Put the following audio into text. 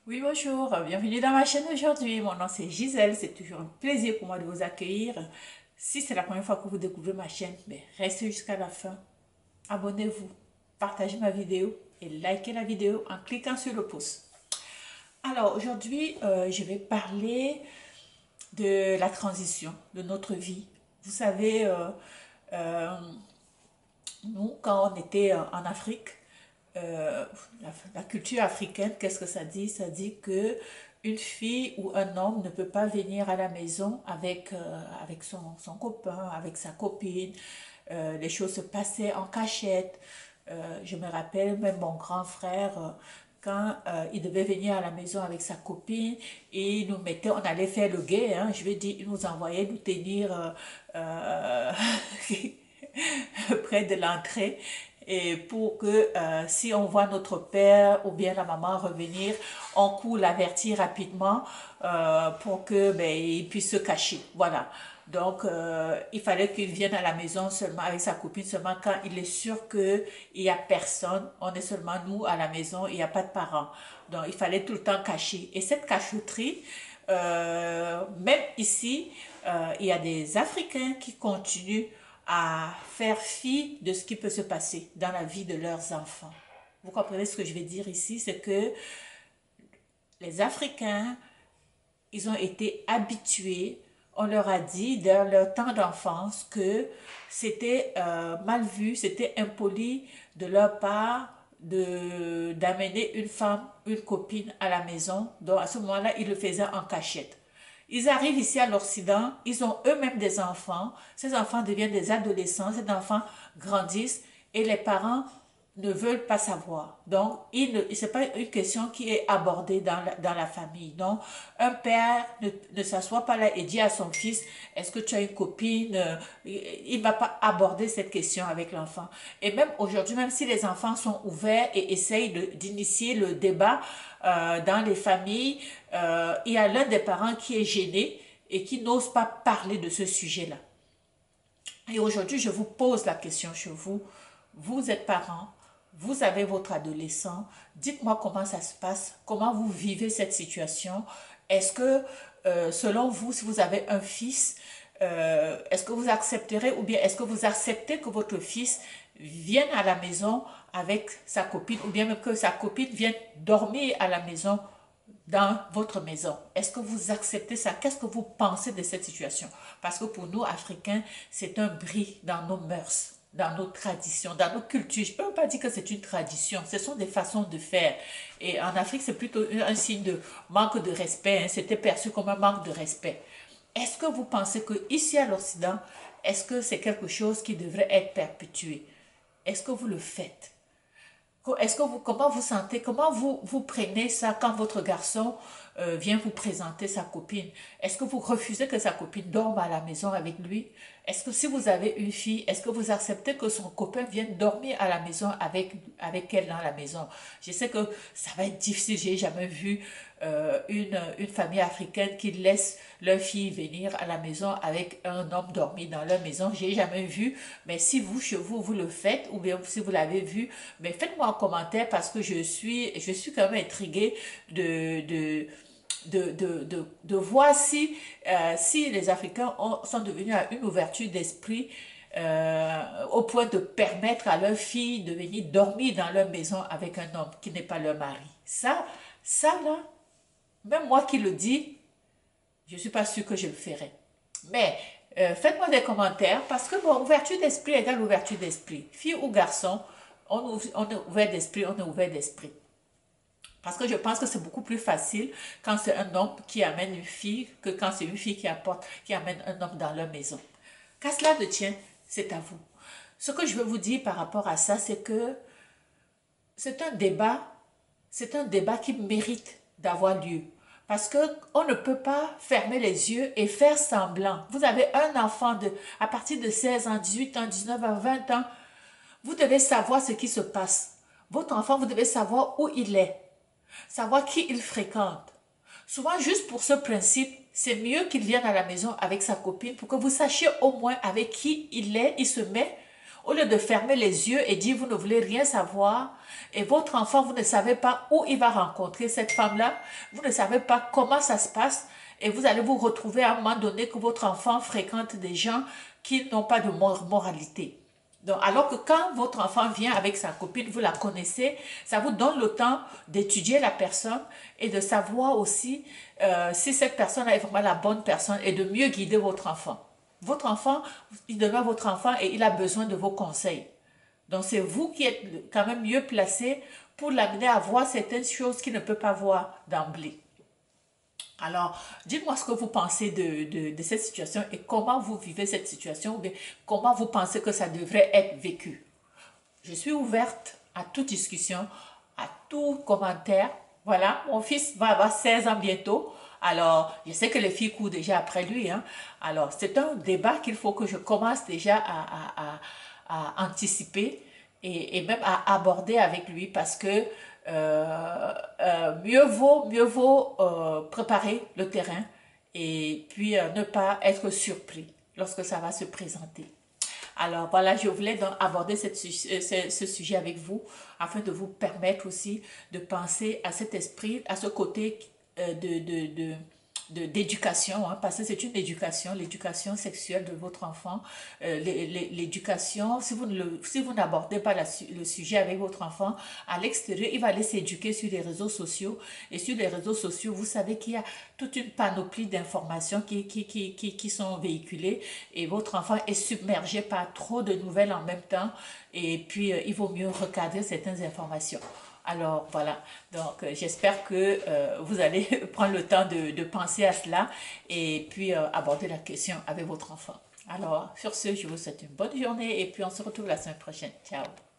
Oui, bonjour, bienvenue dans ma chaîne aujourd'hui. Mon nom c'est Gisèle, c'est toujours un plaisir pour moi de vous accueillir. Si c'est la première fois que vous découvrez ma chaîne, restez jusqu'à la fin. Abonnez-vous, partagez ma vidéo et likez la vidéo en cliquant sur le pouce. Alors aujourd'hui, je vais parler de la transition de notre vie. Vous savez, euh, nous, quand on était en Afrique, euh, la culture africaine, qu'est-ce que ça dit? Ça dit que une fille ou un homme ne peut pas venir à la maison avec son copain, avec sa copine. Les choses se passaient en cachette. Je me rappelle même mon grand frère, quand il devait venir à la maison avec sa copine, et il nous mettait, on allait faire le guet, hein, je veux dire, il nous envoyait nous tenir près de l'entrée et pour que si on voit notre père ou bien la maman revenir, on court l'avertir rapidement pour que il puisse se cacher. Voilà. Donc, il fallait qu'il vienne à la maison seulement avec sa copine, seulement quand il est sûr qu'il n'y a personne. On est seulement nous à la maison, il n'y a pas de parents. Donc, il fallait tout le temps cacher. Et cette cachotterie, même ici, il y a des Africains qui continuent à faire fi de ce qui peut se passer dans la vie de leurs enfants. Vous comprenez ce que je vais dire ici? C'est que les Africains, ils ont été habitués, on leur a dit dans leur temps d'enfance que c'était mal vu, c'était impoli de leur part d'amener une femme, une copine à la maison. Donc à ce moment-là, ils le faisaient en cachette. Ils arrivent ici à l'Occident, ils ont eux-mêmes des enfants, ces enfants deviennent des adolescents, ces enfants grandissent et les parents ne veulent pas savoir. Donc, ce n'est pas une question qui est abordée dans la famille. Donc, un père ne s'assoit pas là et dit à son fils, est-ce que tu as une copine? Il ne va pas aborder cette question avec l'enfant. Et même aujourd'hui, même si les enfants sont ouverts et essayent d'initier le débat dans les familles, il y a l'un des parents qui est gêné et qui n'ose pas parler de ce sujet-là. Et aujourd'hui, je vous pose la question chez vous. Vous êtes parents, vous avez votre adolescent. Dites-moi comment ça se passe, comment vous vivez cette situation. Est-ce que, selon vous, si vous avez un fils, est-ce que vous accepterez ou bien est-ce que vous acceptez que votre fils vienne à la maison avec sa copine ou bien même que sa copine vienne dormir à la maison dans votre maison? Est-ce que vous acceptez ça? Qu'est-ce que vous pensez de cette situation? Parce que pour nous, Africains, c'est un bris dans nos mœurs, dans nos traditions, dans nos cultures. Je ne peux pas dire que c'est une tradition, ce sont des façons de faire. Et en Afrique, c'est plutôt un signe de manque de respect, hein. C'était perçu comme un manque de respect. Est-ce que vous pensez que ici à l'Occident, est-ce que c'est quelque chose qui devrait être perpétué? Est-ce que vous le faites? Est-ce que vous, comment vous sentez, comment vous prenez ça quand votre garçon vient vous présenter sa copine? Est-ce que vous refusez que sa copine dorme à la maison avec lui? Est-ce que si vous avez une fille, est-ce que vous acceptez que son copain vienne dormir à la maison avec elle dans la maison? Je sais que ça va être difficile, j'ai jamais vu une famille africaine qui laisse leur fille venir à la maison avec un homme dormir dans leur maison. J'ai jamais vu, mais si vous, chez vous, vous le faites, ou bien si vous l'avez vu, mais faites-moi un commentaire parce que je suis quand même intriguée de voir si les Africains sont devenus à une ouverture d'esprit au point de permettre à leurs filles de venir dormir dans leur maison avec un homme qui n'est pas leur mari. Ça là, même moi qui le dis, je ne suis pas sûre que je le ferai. Mais faites-moi des commentaires parce que bon, ouverture d'esprit égale ouverture d'esprit. Fille ou garçon, on est ouvert d'esprit, on est ouvert d'esprit. Parce que je pense que c'est beaucoup plus facile quand c'est un homme qui amène une fille que quand c'est une fille qui amène un homme dans leur maison. Qu'à cela ne tient, c'est à vous. Ce que je veux vous dire par rapport à ça, c'est que c'est un débat, c'est un débat qui mérite d'avoir lieu. Parce qu'on ne peut pas fermer les yeux et faire semblant. Vous avez un enfant à partir de 16 ans, 18 ans, 19 ans, 20 ans. Vous devez savoir ce qui se passe. Votre enfant, vous devez savoir où il est, savoir qui il fréquente. Souvent, juste pour ce principe, c'est mieux qu'il vienne à la maison avec sa copine pour que vous sachiez au moins avec qui il est, il se met, Au lieu de fermer les yeux et dire vous ne voulez rien savoir, et votre enfant, vous ne savez pas où il va rencontrer cette femme-là, vous ne savez pas comment ça se passe, et vous allez vous retrouver à un moment donné que votre enfant fréquente des gens qui n'ont pas de moralité. Donc, alors que quand votre enfant vient avec sa copine, vous la connaissez, ça vous donne le temps d'étudier la personne et de savoir aussi si cette personne est vraiment la bonne personne et de mieux guider votre enfant. Votre enfant, il demeure votre enfant et il a besoin de vos conseils. Donc, c'est vous qui êtes quand même mieux placé pour l'amener à voir certaines choses qu'il ne peut pas voir d'emblée. Alors, dites-moi ce que vous pensez de cette situation et comment vous vivez cette situation ou bien comment vous pensez que ça devrait être vécu. Je suis ouverte à toute discussion, à tout commentaire. Voilà, mon fils va avoir 16 ans bientôt. Alors, je sais que les filles courent déjà après lui, hein. Alors, c'est un débat qu'il faut que je commence déjà à anticiper et même à aborder avec lui parce que mieux vaut préparer le terrain et puis ne pas être surpris lorsque ça va se présenter. Alors voilà, je voulais donc aborder ce sujet avec vous afin de vous permettre aussi de penser à cet esprit, à ce côté d'éducation, hein, parce que c'est une éducation, l'éducation sexuelle de votre enfant, l'éducation, si vous n'abordez pas le sujet avec votre enfant, à l'extérieur, il va aller s'éduquer sur les réseaux sociaux, et sur les réseaux sociaux, vous savez qu'il y a toute une panoplie d'informations qui sont véhiculées, et votre enfant est submergé par trop de nouvelles en même temps, et puis il vaut mieux recadrer certaines informations. Alors voilà, donc j'espère que vous allez prendre le temps de penser à cela et puis aborder la question avec votre enfant. Alors sur ce, je vous souhaite une bonne journée et puis on se retrouve la semaine prochaine. Ciao.